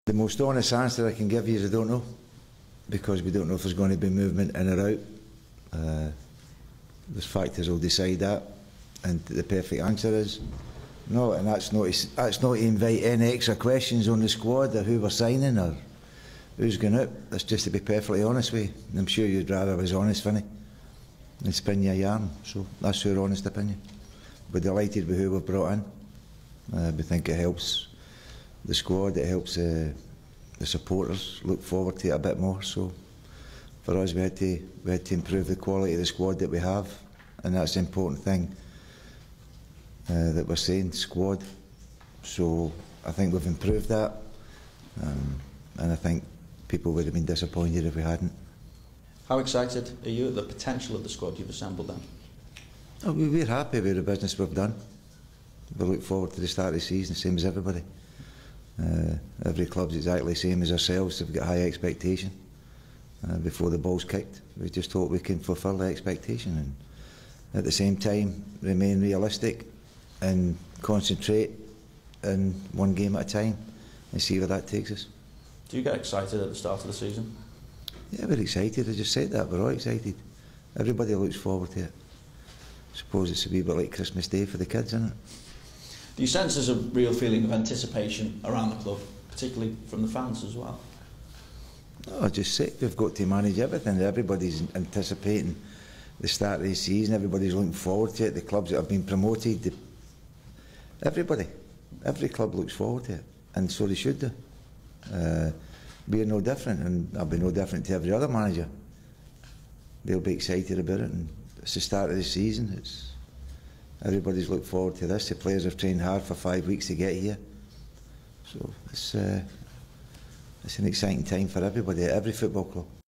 The most honest answer I can give you is I don't know, because we don't know if there's going to be movement in or out. There's factors will decide that, and the perfect answer is no, and that's not to invite any extra questions on the squad or who we're signing or who's going out. That's just to be perfectly honest with you. And I'm sure you'd rather I was honest, Vinny, than spin your yarn. So that's your honest opinion. We're delighted with who we've brought in. We think it helps the squad, it helps the supporters look forward to it a bit more. So for us, we had to improve the quality of the squad that we have, and that's the important thing that we're saying, squad. So I think we've improved that, and I think people would have been disappointed if we hadn't. How excited are you at the potential of the squad you've assembled then? Oh, we're happy with the business we've done. We look forward to the start of the season, same as everybody. Every club's exactly the same as ourselves. They've got high expectation before the ball's kicked. We just hope we can fulfil the expectation and at the same time remain realistic and concentrate in one game at a time and see where that takes us. Do you get excited at the start of the season? Yeah, we're excited. I just said that. We're all excited. Everybody looks forward to it. I suppose it's a wee bit like Christmas Day for the kids, isn't it? Do you sense there's a real feeling of anticipation around the club, particularly from the fans as well? No, I just say we've got to manage everything. Everybody's anticipating the start of the season. Everybody's looking forward to it. The clubs that have been promoted, everybody, every club looks forward to it, and so they should do. We're no different, and I'll be no different to every other manager. They'll be excited about it, and it's the start of the season. Everybody's looked forward to this. The players have trained hard for 5 weeks to get here, so it's an exciting time for everybody at every football club.